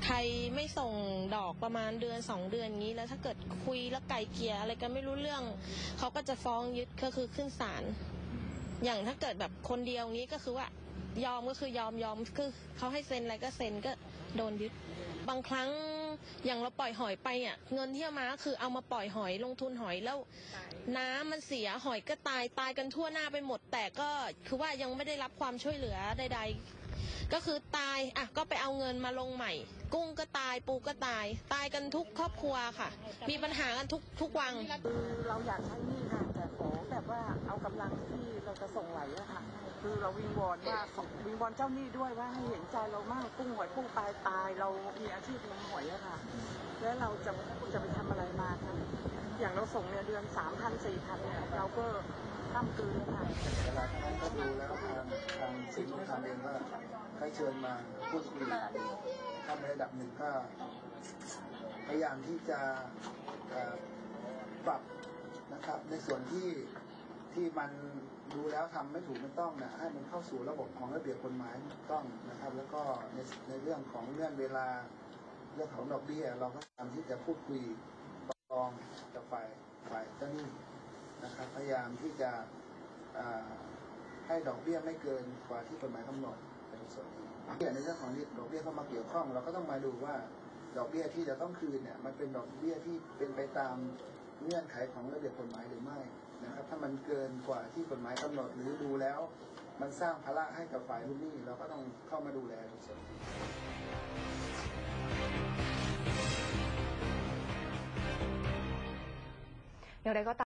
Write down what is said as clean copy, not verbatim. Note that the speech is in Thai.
รไม่ส่งดอกประมาณเดือน2 เดือนอย่างนี้แล้วถ้าเกิดคุยแล้วไกลเกลี่ยอะไรกันไม่รู้เรื่องเขาก็จะฟ้องยึดก็คือขึ้นศาลอย่างถ้าเกิดแบบคนเดียวงี้ก็คือว่ายอมก็คือยอมคือเขาให้เซ็นอะไรก็เซ็นก็โดนยึดบางครั้งอย่างเราปล่อยหอยไปอ่ะเงินที่เอามาก็คือเอามาปล่อยหอยลงทุนหอยแล้วน้ำมันเสียหอยก็ตายกันทั่วหน้าไปหมดแต่ก็คือว่ายังไม่ได้รับความช่วยเหลือใดๆก็คือตายอ่ะก็ไปเอาเงินมาลงใหม่กุ้งก็ตายปูก็ตายกันทุกครอบครัวค่ะมีปัญหากันทุกวันคือเราอยากใช้หนี้ค่ะแต่ขอแบบว่าเอากำลังที่เราจะส่งไหวอะค่ะคือเราวิงวอนเจ้าหนี้ด้วยว่าให้เห็นใจเรามากกุ้งหอยปูตายเรามีอาชีพเลี้ยงหอยอะค่ะแล้วเราจะไปทำอะไรมาคะอย่างเราส่งเนี่ยเดือน3,000 4,000เนี่ยเราก็ข้ามคืนค่ะเวลาทางนั้นก็ดูแล้วทางสิ่งที่ทำเองก็ให้เชิญมาพูดคุยถ้าในระดับหนึ่งก็พยายามที่จะปรับนะครับในส่วนที่มันดูแล้วทำไม่ถูกไม่ต้องนะให้มันเข้าสู่ระบบของระเบียบกฎหมายถูกต้องนะครับแล้วก็ในเรื่องของเงื่อนเวลาเรื่องของดอกเบี้ยเราก็พยายามที่จะพูดคุยต่อรองกับฝ่ายเจ้าหนี้นะครับพยายามที่จะให้ดอกเบี้ยไม่เกินกว่าที่กฎหมายกำหนดเป็นส่วนนี้ในเรื่องของดอกเบี้ยเข้ามาเกี่ยวข้องเราก็ต้องมาดูว่าดอกเบี้ยที่จะต้องคืนเนี่ยมันเป็นดอกเบี้ยที่เป็นไปตามเงื่อนไขของระเบียบกฎหมายหรือไม่นะครับถ้ามันเกินกว่าที่กฎหมายกำหนดหรือดูแล้วมันสร้างภาระให้กับฝ่ายลูกหนี้เราก็ต้องเข้ามาดูแลในส่วนนี้อย่างไรก็ตาม